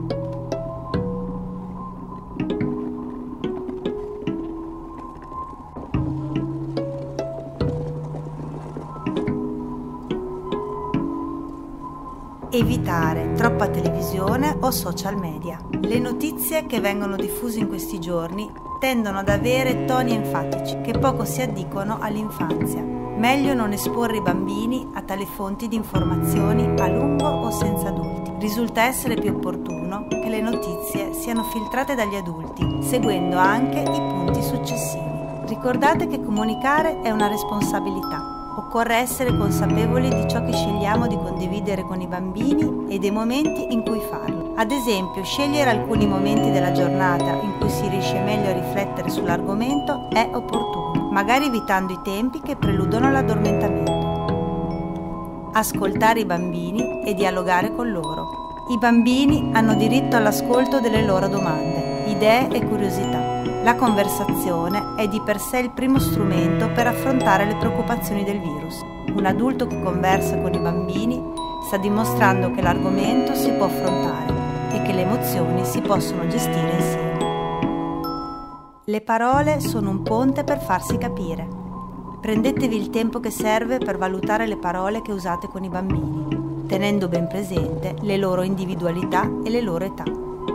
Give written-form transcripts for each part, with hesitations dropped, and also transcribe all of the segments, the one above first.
Evitare troppa televisione o social media. Le notizie che vengono diffuse in questi giorni tendono ad avere toni enfatici che poco si addicono all'infanzia. Meglio non esporre i bambini a tali fonti di informazioni a lungo o senza adulti. Risulta essere più opportuno che le notizie siano filtrate dagli adulti, seguendo anche i punti successivi. Ricordate che comunicare è una responsabilità. Occorre essere consapevoli di ciò che scegliamo di condividere con i bambini e dei momenti in cui farlo. Ad esempio, scegliere alcuni momenti della giornata in cui si riesce meglio a riflettere sull'argomento è opportuno, magari evitando i tempi che preludono l'adormentamento. Ascoltare i bambini e dialogare con loro. I bambini hanno diritto all'ascolto delle loro domande, idee e curiosità. La conversazione è di per sé il primo strumento per affrontare le preoccupazioni del virus. Un adulto che conversa con i bambini sta dimostrando che l'argomento si può affrontare e che le emozioni si possono gestire insieme. Le parole sono un ponte per farsi capire. Prendetevi il tempo che serve per valutare le parole che usate con i bambini, tenendo ben presente le loro individualità e le loro età.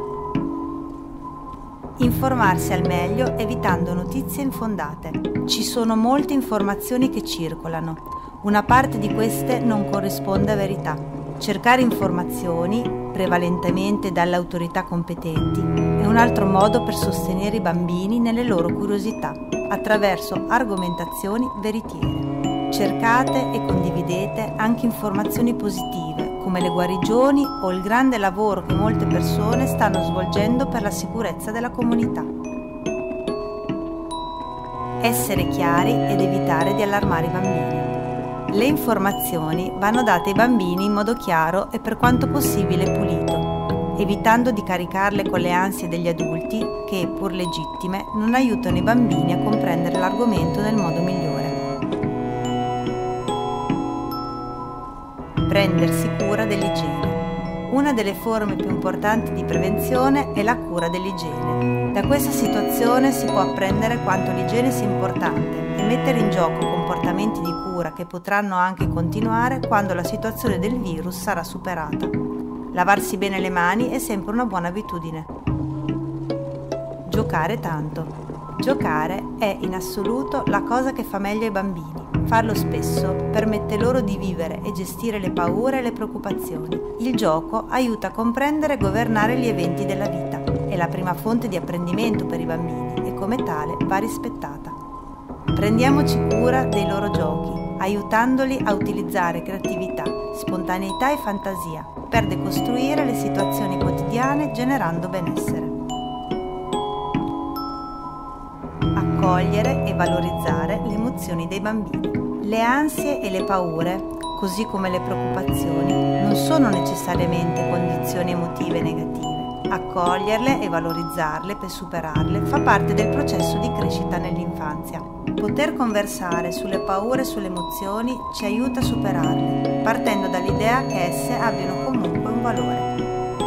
Informarsi al meglio evitando notizie infondate. Ci sono molte informazioni che circolano. Una parte di queste non corrisponde a verità. Cercare informazioni, prevalentemente dalle autorità competenti, è un altro modo per sostenere i bambini nelle loro curiosità, attraverso argomentazioni veritiere. Cercate e condividete anche informazioni positive, come le guarigioni o il grande lavoro che molte persone stanno svolgendo per la sicurezza della comunità. Essere chiari ed evitare di allarmare i bambini. Le informazioni vanno date ai bambini in modo chiaro e per quanto possibile pulito, evitando di caricarle con le ansie degli adulti che, pur legittime, non aiutano i bambini a comprendere l'argomento nel modo migliore. Prendersi cura dell'igiene. Una delle forme più importanti di prevenzione è la cura dell'igiene. Da questa situazione si può apprendere quanto l'igiene sia importante e mettere in gioco comportamenti di cura che potranno anche continuare quando la situazione del virus sarà superata. Lavarsi bene le mani è sempre una buona abitudine. Giocare tanto. Giocare è in assoluto la cosa che fa meglio ai bambini. Farlo spesso permette loro di vivere e gestire le paure e le preoccupazioni. Il gioco aiuta a comprendere e governare gli eventi della vita. È la prima fonte di apprendimento per i bambini e come tale va rispettata. Prendiamoci cura dei loro giochi, aiutandoli a utilizzare creatività, spontaneità e fantasia per decostruire le situazioni quotidiane generando benessere. Accogliere e valorizzare le emozioni dei bambini. Le ansie e le paure, così come le preoccupazioni, non sono necessariamente condizioni emotive negative. Accoglierle e valorizzarle per superarle fa parte del processo di crescita nell'infanzia. Poter conversare sulle paure e sulle emozioni ci aiuta a superarle, partendo dall'idea che esse abbiano comunque un valore.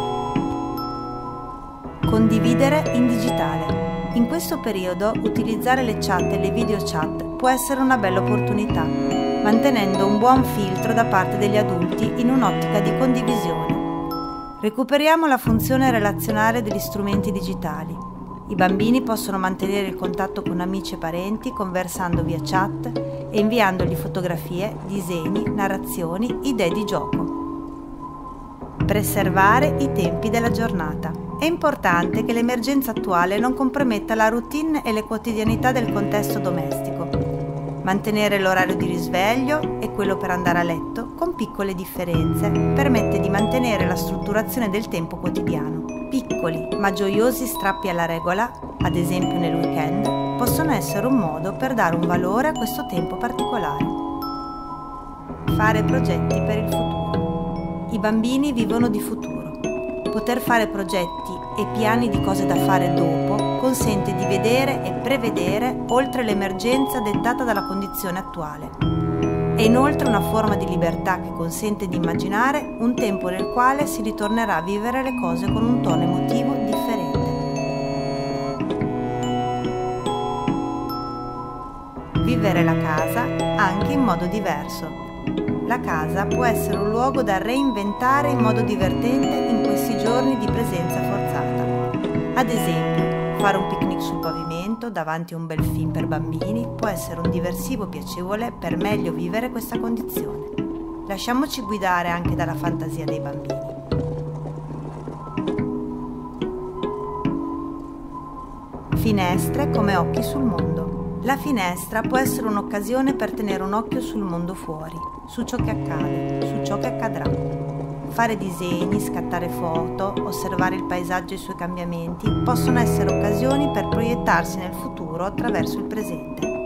Condividere in digitale. In questo periodo utilizzare le chat e le video chat può essere una bella opportunità, mantenendo un buon filtro da parte degli adulti in un'ottica di condivisione. Recuperiamo la funzione relazionale degli strumenti digitali. I bambini possono mantenere il contatto con amici e parenti conversando via chat e inviandogli fotografie, disegni, narrazioni, idee di gioco. Preservare i tempi della giornata. È importante che l'emergenza attuale non comprometta la routine e le quotidianità del contesto domestico. Mantenere l'orario di risveglio e quello per andare a letto, con piccole differenze, permette di mantenere la strutturazione del tempo quotidiano. Piccoli ma gioiosi strappi alla regola, ad esempio nel weekend, possono essere un modo per dare un valore a questo tempo particolare. Fare progetti per il futuro. I bambini vivono di futuro. Poter fare progetti e piani di cose da fare dopo consente di vedere e prevedere oltre l'emergenza dettata dalla condizione attuale. È inoltre una forma di libertà che consente di immaginare un tempo nel quale si ritornerà a vivere le cose con un tono emotivo differente. Vivere la casa anche in modo diverso. La casa può essere un luogo da reinventare in modo divertente in questi giorni di presenza forzata. Ad esempio, fare un picnic sul pavimento davanti a un bel film per bambini può essere un diversivo piacevole per meglio vivere questa condizione. Lasciamoci guidare anche dalla fantasia dei bambini. Finestre come occhi sul mondo. La finestra può essere un'occasione per tenere un occhio sul mondo fuori, su ciò che accade, su ciò che accadrà. Fare disegni, scattare foto, osservare il paesaggio e i suoi cambiamenti possono essere occasioni per proiettarsi nel futuro attraverso il presente.